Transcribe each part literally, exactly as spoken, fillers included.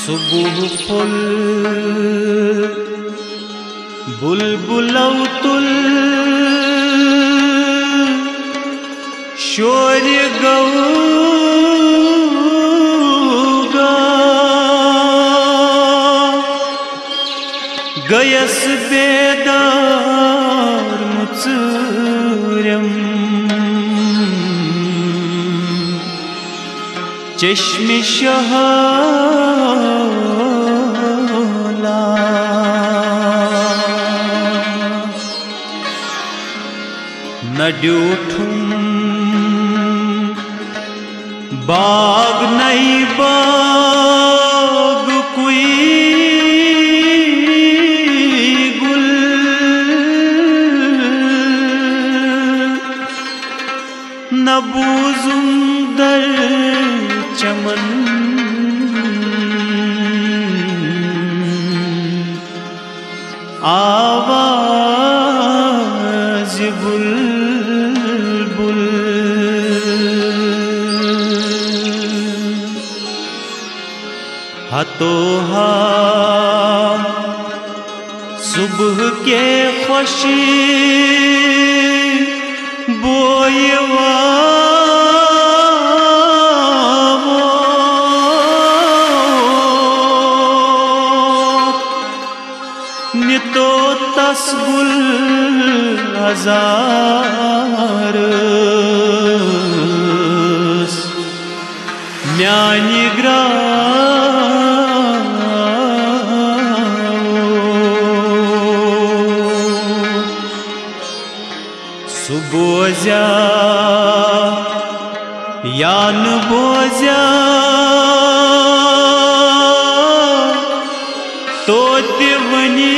सुबह फुल बुलबुलौ तुल शोर गौगा गयस बेदार मुचुरम चश्मे शहाला नड्यूठुम बाग नहीं बाग कोई गुल न बूजुम दर चमन आवाज बुलबुल हतोहा सुबह के खुशी बोयवा नितो तस्गुल हजार म्यानि ग्रा सुबोजा यान बोजा तो तिवनी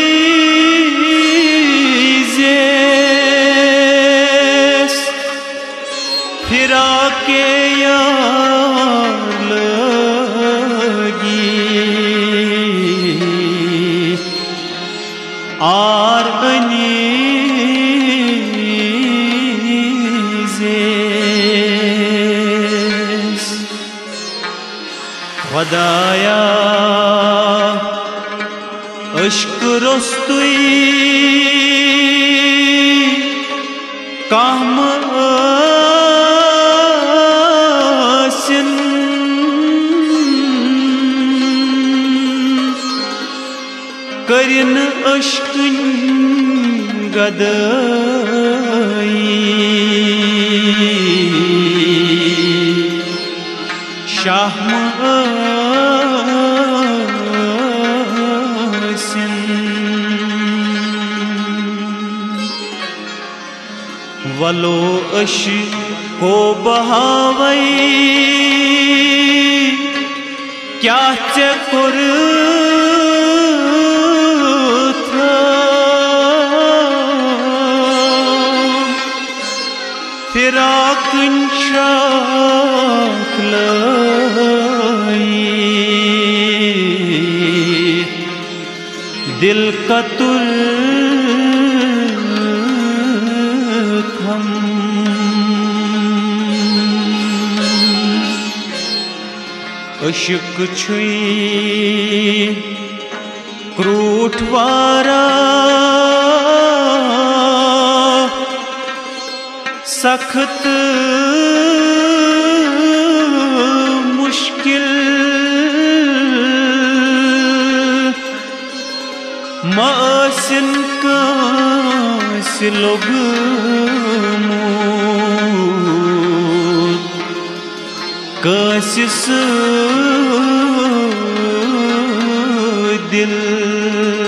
फिरा के यार लगी आर अनीज़ेस खुदाया अश्क रस्तुई काम करिन अश्कन गदई शाह महसिन वलो अश को बहावई क्या चकुर फिराकन शाख लाई दिल कतुल थम अशक छुई क्रूठवारा सख्त मुश्किल मासिन का सिलोग कासिस दिल